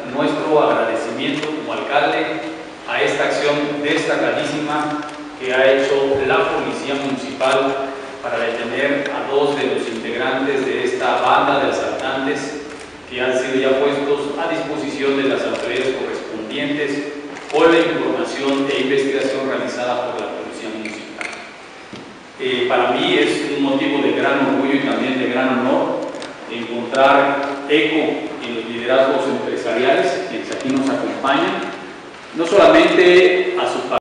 nuestro agradecimiento como alcalde a esta acción destacadísima que ha hecho la Policía Municipal para detener a dos de los integrantes de esta banda de asaltantes que han sido ya puestos a disposición de las autoridades correspondientes por la información e investigación realizada por la Policía Municipal. Para mí es un motivo de gran orgullo y también de gran honor encontrar eco en los liderazgos empresariales quienes aquí nos acompañan, no solamente a su